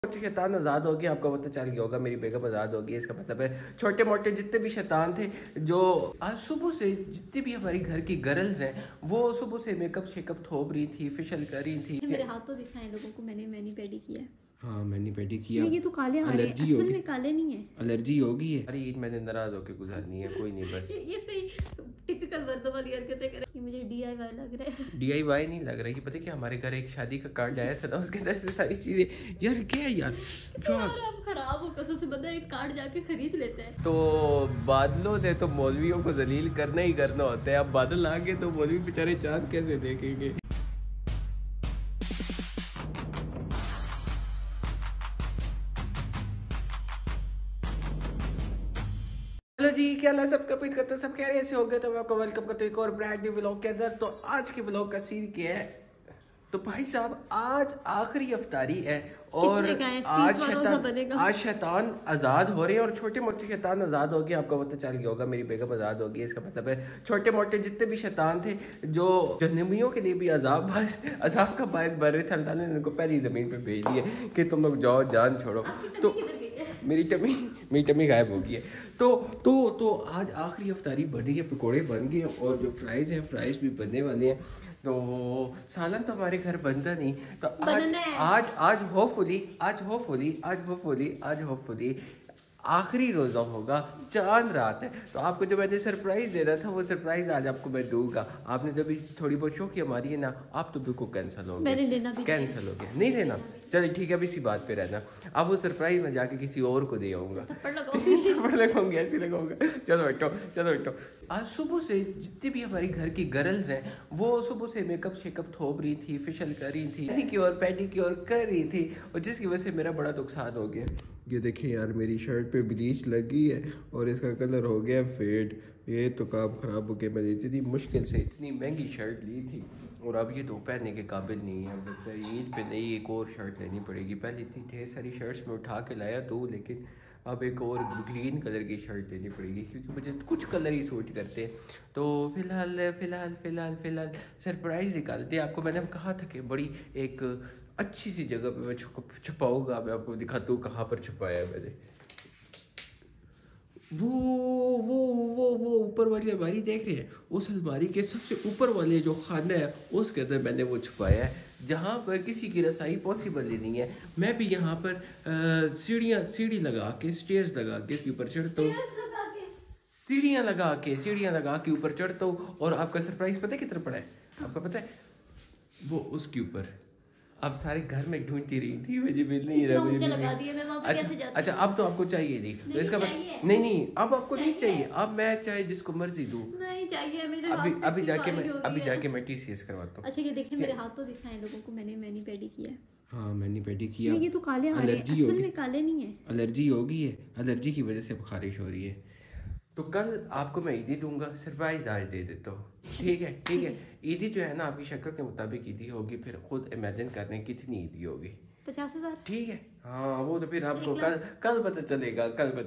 शैतान आज़ाद हो गया, आपको पता चल गया होगा मेरी बेगम आज़ाद हो गई। इसका मतलब है छोटे मोटे जितने भी शैतान थे, जो आज सुबह से जितनी भी हमारी घर की गर्ल्स हैं वो सुबह से मेकअप शेकअप थोप रही थी, फेशियल कर रही थी। मेरे हाथ तो दिखाएं लोगों को, मैंने मैनी पेडी किया है। हाँ मैंने पेडी किया। ये तो काले आ रहे हैं, असल में काले नहीं है, एलर्जी होगी है। अरे ईद मैंने नाराज होकर गुजारनी है, कोई नहीं बस ये सही टिपिकल मर्दों वाली हरकतें करे। ये मुझे DIY लग रहा है। DIY नहीं लग रहा है कि पता क्या, हमारे घर एक शादी का कार्ड आया था ना, उसके अंदर से सारी चीजें। यार क्या है यार, हम खराब हो कसम से, बंदा एक कार्ड जाके खरीद लेते हैं। तो बादलों ने तो मौलवियों को जलील करना ही करना होता है। अब बादल आ गए तो मौलवी बेचारे चांद कैसे देखेंगे। हेलो जी, क्या हाल है सबका? उम्मीद करते हैं सब कह रहे हो गए। तो मैं आपको वेलकम करता हूँ एक और ब्रांड न्यू व्लॉग के अंदर। तो आज के व्लॉग का सीन क्या है, तो भाई साहब आज आखिरी अफ्तारी है और आज शैतान आज़ाद हो रहे हैं और छोटे मोटे शैतान आज़ाद हो गए। आपको पता चल गया होगा मेरी बेगम आज़ाद हो गई। इसका मतलब है छोटे मोटे जितने भी शैतान थे, जो जहन्नमियों के लिए भी अजाब का बायस बन रहे थे, अल्लाह ने उनको पहली ज़मीन पे भेज दिए कि तुम लोग जाओ, जान छोड़ो। तो मेरी टमी गायब हो गई है। तो आज आखिरी अफ्तारी बनी है, पकोड़े बन गए और जो फ्राइज हैं फ्राइज भी बनने वाले हैं। तो सालन तो हमारे घर बनता नहीं, तो आज होपफुली आखिरी रोज़ा होगा, चांद रात है। तो आपको जो मैंने सरप्राइज देना था वो सरप्राइज आज आपको मैं दूंगा। आपने जब भी थोड़ी बहुत शौक हमारी है ना, आप तो बिल्कुल कैंसिल हो गया, कैंसिल हो गया, नहीं लेना। चलिए ठीक है, अब इसी बात पे रहना। अब वो सरप्राइज मैं जाके किसी और को दे आऊंगा, थप्पड़ लगाऊंगा, ऐसे लगाऊंगा। चलो बैठो। आज सुबह से जितनी भी हमारी घर की गर्ल्स हैं वो सुबह से मेकअप शेकअप थोप रही थी, फेशियल कर रही थी, पेडिक्योर कर रही थी, और जिसकी वजह से मेरा बड़ा नुकसान हो गया। ये देखिए यार, मेरी शर्ट पे ब्लीच लगी है और इसका कलर हो गया फेड। ये तो काम ख़राब हो गया। मैंने इतनी मुश्किल से इतनी महंगी शर्ट ली थी और अब ये तो पहनने के काबिल नहीं है। अब लगता है ईद पे नई एक और शर्ट लेनी पड़ेगी। पहले इतनी ढेर सारी शर्ट्स में उठा के लाया तो, लेकिन अब एक और ग्रीन कलर की शर्ट लेनी पड़ेगी क्योंकि मुझे कुछ कलर ही सूट करते हैं। तो फिलहाल सरप्राइज़ निकालते हैं। आपको मैंने कहा था कि बड़ी एक अच्छी सी जगह पे मैं छुपाऊंगा। मैं आपको दिखाता हूँ कहाँ पर छुपाया मैंने। वो ऊपर वाली अलमारी देख रहे हैं, उस अलमारी के सबसे ऊपर वाले जो खाना है उसके अंदर मैंने वो छुपाया है, जहाँ पर किसी की रसाई पॉसिबल ही नहीं है। मैं भी यहाँ पर सीढ़ी लगा के, स्टेयर्स लगा के इसके ऊपर चढ़ता हूँ, सीढ़ियाँ लगा के ऊपर चढ़ता हूँ। और आपका सरप्राइज पता है कितना पड़ा है? आपको पता है? वो उसके ऊपर। अब सारे घर में ढूंढती रही थी, मुझे मिल नहीं रहा, मुझे लगा दिया। मैं वहाँ पे कैसे जाती? अच्छा अब तो आपको चाहिए नहीं, तो इसका नहीं अब आपको नहीं चाहिए। अब मैं चाहे जिसको मर्जी दूं, नहीं चाहिए मेरे। अभी जाके मैं TCS करवाता हूँ। अच्छा ये देखिए, मेरे हाथ तो दिखाएं लोगों को, मैंने मैनी पेडी किया है। हाँ मैंने पेडी किया। ये तो काले आ रहे हैं, असल में काले नहीं है, एलर्जी होगी है, एलर्जी की वजह से खारिश हो रही है। तो कल आपको मैं ईदी दूंगा, सरप्राइज आज दे देता हूँ। ठीक है। ईदी जो है ना आपकी शक्ल के मुताबिक ईदी होगी, फिर खुद इमेजिन करने कितनी ईदी होगी। 50,000। ठीक है, हाँ वो तो फिर आपको कल पता चलेगा।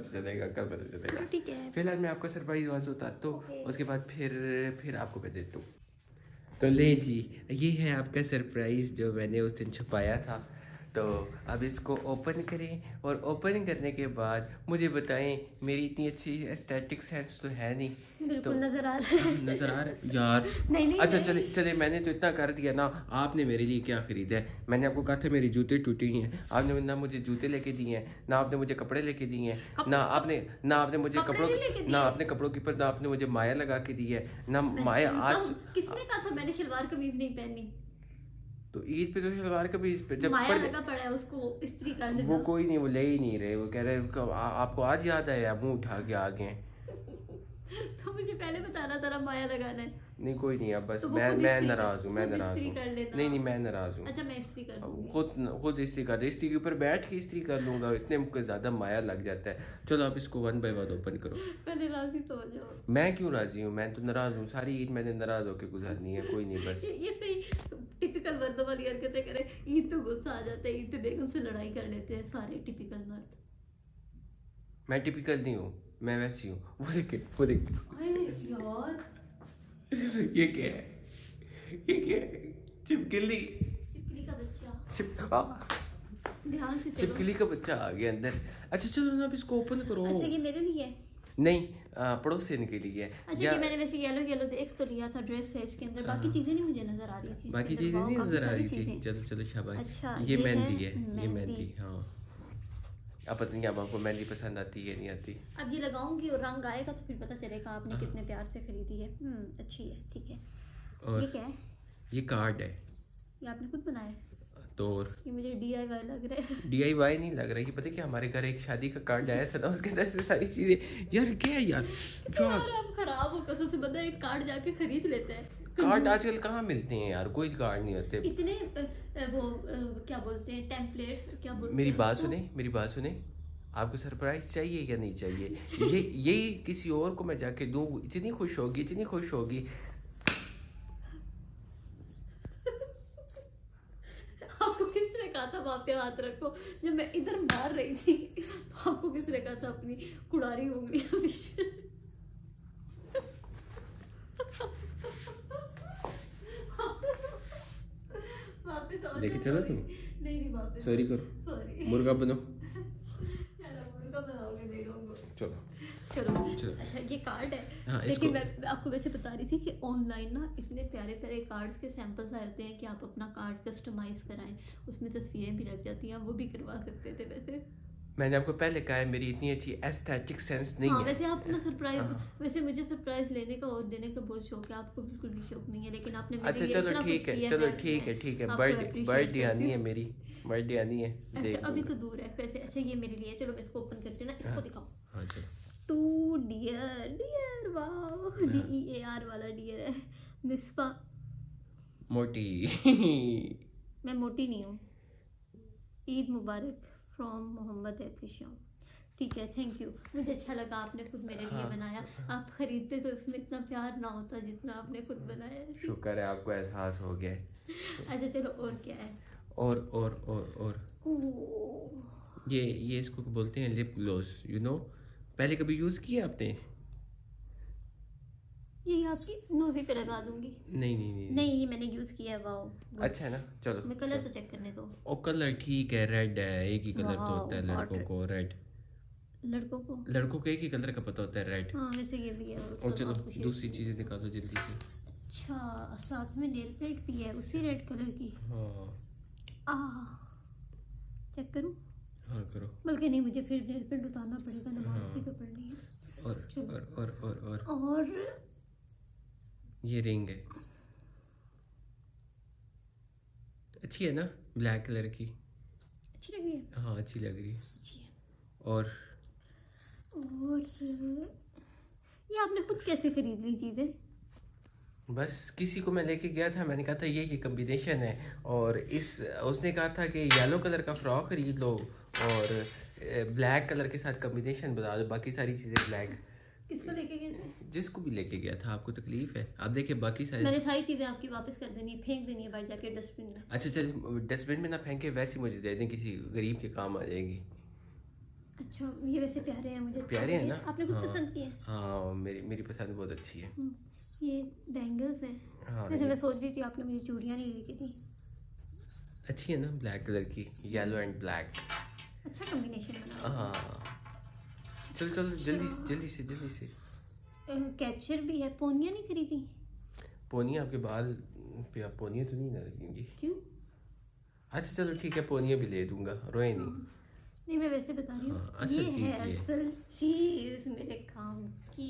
ठीक है, फिलहाल मैं आपको सरप्राइज आज उतारता हूँ, उसके बाद फिर आपको मैं देता हूँ। तो ले जी, ये है आपका सरप्राइज जो मैंने उस दिन छुपाया था। तो अब इसको ओपन करें और ओपन करने के बाद मुझे बताएं, मेरी इतनी अच्छी एस्थेटिक सेंस तो है नहीं, बिल्कुल तो नजर आ रहा है यार। नहीं अच्छा चले मैंने तो इतना कर दिया ना। आपने मेरे लिए क्या खरीदा है? मैंने आपको कहा था मेरी जूते टूटी हुई हैं, आपने ना मुझे जूते लेके दिए हैं, ना आपने मुझे कपड़े लेके दिए हैं, ना आपने मुझे कपड़ों की पर ना आपने मुझे माया लगा के दी है ना। माया आज किसने कहा था मैंने शलवार कमीज नहीं पहननी? तो ईद पे तो शलवार कमीज पे जब माया लगा पड़ा है, उसको इस्त्री करने वो कोई नहीं, वो ले ही नहीं रहे। वो कह रहे आपको आज याद आया, मुंह उठा के आ गए। तो मुझे पहले बताना था माया लगाना है। नहीं कोई नहीं, अब बस तो मैं नाराज हूँ, नहीं मैं नाराज हूँ। अच्छा मैं इस्त्री कर लूंगी, खुद इस्त्री कर दे, इस्त्री के ऊपर बैठ के इस्त्री कर लूंगा, इतने ज्यादा माया लग जाता है। चलो आप इसको 1 by 1 ओपन करो। पहले राजी तो हो जाओ। मैं क्यों राजी हूँ? मैं तो नाराज हूँ। सारी ईद मैंने नाराज होकर गुजारनी है, कोई नहीं बस ये सही टिपिकल मर्दों वाली हरकतें करे। ईद पे गुस्सा आ जाता है, ईद पे बेगम से लड़ाई कर लेते हैं सारे टिपिकल मर्द। मैं टिपिकल नहीं हूँ, मैं वैसी हूँ। वो देख यार ये क्या है? चिपकली का बच्चा। चिपका ध्यान से चलो। छिपकली का बच्चा आ गया अंदर। अच्छा चलो ना, अब इसको ओपन करो। अच्छा ये मेरे लिए है? नहीं, पड़ोसन के लिए। अच्छा कि मैंने वैसे येलो येलो देख तो लिया था, ड्रेस है इसके अंदर, बाकी चीजें नहीं मुझे नजर आ रही थी। बाकी चीजें नहीं नजर आ रही थी। चलो चलो शाबाश। अच्छा ये मेहंदी है, ये मेहंदी। हाँ अब पता नहीं अब आपको मेहंदी पसंद आती है नहीं आती। अब ये लगाऊंगी और रंग आएगा तो फिर पता चलेगा आपने कितने प्यार से खरीदी है। अच्छी है, ठीक है। और ये क्या है? ये कार्ड है। ये आपने खुद बनाया है? तो और ये मुझे DIY लग रहा है। DIY नहीं लग रहा है, ये पता है कि हमारे घर एक शादी का कार्ड आया था ना, उसके अंदर से सारी चीजें। यार क्या है यार जो यार आप खराब हो, कसम से बंदा एक कार्ड जाके खरीद लेता है। कार्ड आजकल कहाँ मिलते हैं यार, कोई कार्ड नहीं होते इतने वो क्या बोलते हैं, टेम्पलेट्स क्या बोलते हैं। मेरी बात सुने, आपको सरप्राइज चाहिए या नहीं चाहिए? यही किसी और को मैं जाके दूँ, इतनी खुश होगी। आपको किसने कहा था वहाँ पे हाथ रखो? जब मैं इधर मार रही थी तो आपको किसने कहा था अपनी कुड़ारी उंगलियां पीछे? लेके चलो तुम। नहीं वापस सॉरी करो, सॉरी मुर्गा बनो। मुर्गा बनाओगे देगा उनको। चलो। अच्छा ये कार्ड है। हाँ, लेकिन मैं आपको वैसे बता रही थी कि ऑनलाइन ना इतने प्यारे प्यारे कार्ड्स के सैंपल्स आए होते हैं कि आप अपना कार्ड कस्टमाइज कराएं, उसमें तस्वीरें भी लग जाती हैं, वो भी करवा सकते थे। वैसे मैंने आपको पहले कहा है मेरी इतनी अच्छी एस्थेटिक सेंस नहीं है। वैसे आप ना सरप्राइज, वैसे मुझे सरप्राइज लेने का और देने का बहुत शौक है, आपको बिल्कुल भी शौक नहीं है, लेकिन आपने मेरे अच्छा लिए चलो इतना ठीक कुछ है, किया चलो है, ठीक है। आपको बर्थडे appreciate आनी है करती मेरी, बर्थडे आनी है। हूँ। देख अच्छा अभी तो दूर है वैसे। अच्छा ये मेरे लिए, चलो मैं इसको ओपन करती हूँ ना, इसको दिखाओ। हाँ चलो। टू डियर वाओ, DEAR वाला डियर है। मिसबा मोटी। मैं मोटी नहीं हूँ। ईद मुबारक फ्रॉम मोहम्मद एहतिशाम। ठीक है, थैंक यू। मुझे अच्छा लगा आपने खुद मेरे लिए बनाया। आप खरीदते तो इसमें इतना प्यार ना होता जितना आपने खुद बनाया है। शुक्र है आपको एहसास हो गया। अच्छा चलो और क्या है? और ये इसको बोलते हैं लिप ग्लॉस, पहले कभी यूज किया आपने? ये आपकी नोज़ी पे लगा दूंगी। नहीं ये मैंने यूज किया है। वाओ अच्छा है ना। चलो मैं कलर तो चेक करने दो। ओ कलर ठीक है, रेड है, एक ही कलर तो होता है लड़कों को, रेड। लड़कों को एक ही कलर का पता होता है, रेड। हाँ वैसे ये भी है। और चलो दूसरी चीजें निकालो जल्दी से। अच्छा साथ में नेल पेंट भी है उसी रेड कलर की। हाँ चेक करूं? हाँ करो। बल्कि नहीं, मुझे फिर नेल पेंट उतारना पड़ेगा, नमाज भी तो पढ़नी है। और ये रिंग है, अच्छी है ना, ब्लैक कलर की। अच्छी लग रही है? हाँ अच्छी लग रही है। अच्छी है। और ये आपने खुद कैसे खरीद ली चीजें? बस किसी को मैं लेके गया था, मैंने कहा था ये कम्बिनेशन है, और उसने कहा था कि येलो कलर का फ्रॉक खरीद लो और ब्लैक कलर के साथ कम्बिनेशन बता दो, बाकी सारी चीज़ें ब्लैक। किसको लेके गए थे? जिसको भी लेके गया था। आपको तकलीफ है? आप देखिए बाकी सारी, मैंने सारी चीजें आपकी वापस कर देनी है, फेंक देनी है बाहर जाके डस्टबिन में। अच्छा चल डस्टबिन में ना फेंके, वैसे मुझे दे दें, किसी गरीब के काम आ जाएगी। अच्छा ये वैसे प्यारे हैं, मुझे प्यारे हैं ना? आपने कुछ पसंद किए? हाँ मेरी पसंद बहुत अच्छी है। ये बैंगल्स है। हाँ वैसे मैं सोच रही थी आपने मुझे चूड़ियाँ नहीं लेके दी। अच्छी है ना, ब्लैक कलर की, येलो एंड ब्लैक। अच्छा कॉम्बिनेशन बना। हाँ चलो जल्दी से। कैचर भी है। पोनिया नहीं खरीदी? पोनिया आपके बाल पे पोनिया तो नहीं लगेंगी? क्यों? अच्छा चलो ठीक है, पोनिया भी ले दूंगा, रोए नहीं मैं वैसे बता रही हूँ। ये है असल चीज मेरे काम की।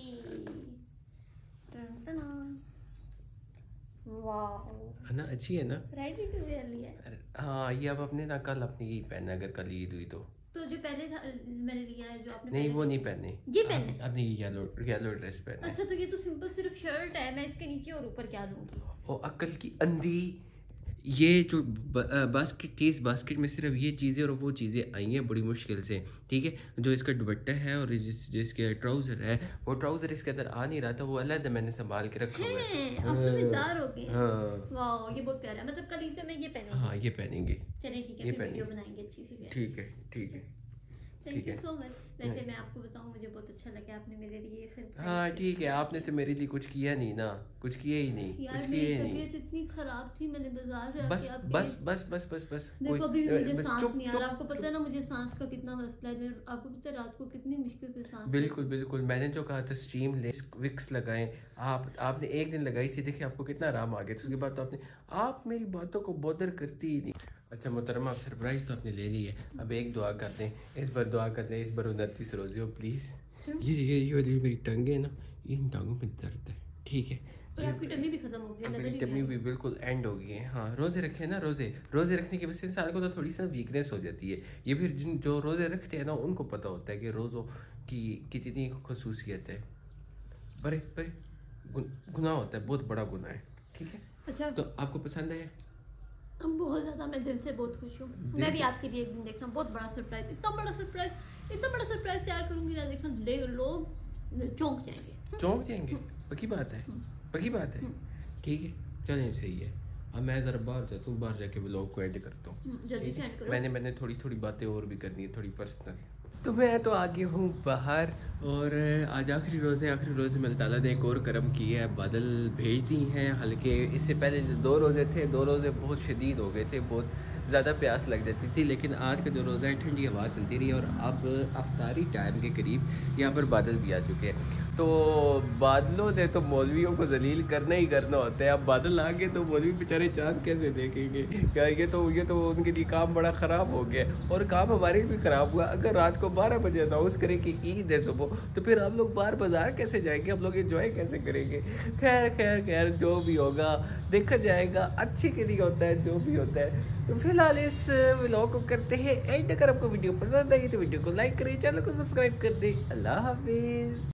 वाह है ना, अच्छी है ना, रेडी टू वेयर लिया। हाँ ये अब अपने ना कल अपनी यही पहनना, अगर कल ईद हुई तो जो पहले था मैंने लिया है, जो आपने नहीं वो नहीं पहने, ये पहने अपनी येलो ड्रेस पहने। अच्छा तो ये तो सिंपल सिर्फ शर्ट है, मैं इसके नीचे और ऊपर क्या लूंगी? ओ अक्ल की अंधी, ये जो बास्केट में सिर्फ ये चीज़ें और वो चीज़ें आई हैं बड़ी मुश्किल से, ठीक है। जो इसका दुपट्टा है और जिसके ट्राउज़र है, वो ट्राउज़र इसके अंदर आ नहीं रहा था, वो अलग मैंने संभाल के रखा हुआ है। आप समझदार हो गए। हाँ वाह ये बहुत प्यारा है, मतलब कल ईद पे मैं ये पहनूंगी। हाँ ये पहनेंगे। चलिए ठीक है, फिर वीडियो बनाएंगे अच्छी सी। ठीक है थैंक यू सो मच। वैसे मैं आपको बताऊं, मुझे बहुत अच्छा लगा आपने मेरे लिए सरप्राइज। हाँ ठीक है, आपने तो मेरे लिए कुछ किया नहीं ना, कुछ किया ही नहीं, यार कुछ मेरी किया ही नहीं। तबीयत इतनी खराब थी, मैंने बाजार जाके बस आपके बस बस बस बस बस देखो अभी भी मुझे सांस चुप नहीं आ रहा। चुप आपको पता है ना मुझे सांस का कितना मसला है। आपको पता है रात को कितनी मुश्किल से सांस बिल्कुल बिल्कुल, मैंने जो कहा था स्टीम ले, विक्स लगाएं। आपने एक दिन लगाई थी, देखिए आपको कितना आराम आ गया। उसके बाद तो आप मेरी बातों को बॉदर करती ही नहीं। अच्छा मोहतरमा, आप सरप्राइज तो आपने ले ली है, अब एक दुआ कर दें, इस बार दुआ कर दें, इस बार 29 रोजे हो प्लीज़। ये वाली मेरी टंगे है ना, इन टांगों में दर्द है, ठीक है। और आपकी टम्मी भी खत्म हो गई, नजर ही टम्मी भी बिल्कुल एंड हो गई है। हाँ रोज़े रखे ना, रोज़े रखने की वजह से इंसान को तो थोड़ी सी वीकनेस हो जाती है। ये फिर जो रोज़े रखते हैं ना उनको पता होता है कि रोज़ों की कितनी खसूसियत है। बड़े गुनाह होता है, बहुत बड़ा गुनाह है, ठीक है। अच्छा तो आपको पसंद है? बहुत ज़्यादा, मैं दिल से बहुत खुश हूँ। मैं भी आपके लिए एक दिन देखना बहुत बड़ा सरप्राइज, इतना बड़ा सरप्राइज तैयार करूँगी ना, देखना लोग चौंक जाएंगे। पक्की बात है। ठीक है चलें, सही है। अब मैं ज़रा बाहर जाता हूँ, बाहर जाके व्लॉग को एंड करता हूँ। जल्दी से एंड करो। मैंने थोड़ी बातें और भी करनी है, थोड़ी पर्सनल। तो मैं तो आ गया हूँ बाहर, और आज आखिरी रोज़े में अल्लाह ताला ने एक और करम किया है, बादल भेज दी हैं हल्के। इससे पहले जो 2 रोज़े थे, 2 रोज़े बहुत शदीद हो गए थे, बहुत ज़्यादा प्यास लग जाती थी। लेकिन आज का जो रोज़ा है ठंडी हवा चलती रही, और अब अफ्तारी टाइम के करीब यहाँ पर बादल भी आ चुके हैं। तो बादलों ने तो मौलवियों को जलील करना ही करना होता है। अब बादल आ गए तो मौलवी बेचारे चाँद कैसे देखेंगे? क्या ये तो उनके लिए काम बड़ा ख़राब हो गया, और काम हमारे भी ख़राब हुआ। अगर रात को 12 बजे अनाउंस करें कि ईद है सुबह, तो फिर हम लोग बाहर बाजार कैसे जाएंगे? हम लोग एंजॉय कैसे करेंगे? खैर जो भी होगा देखा जाएगा, अच्छे के लिए होता है जो भी होता है। तो फिलहाल इस व्लॉग को करते हैं एंड। अगर आपको वीडियो पसंद आई तो वीडियो को लाइक करें, चैनल को सब्सक्राइब कर दें। अल्लाह हाफिज़।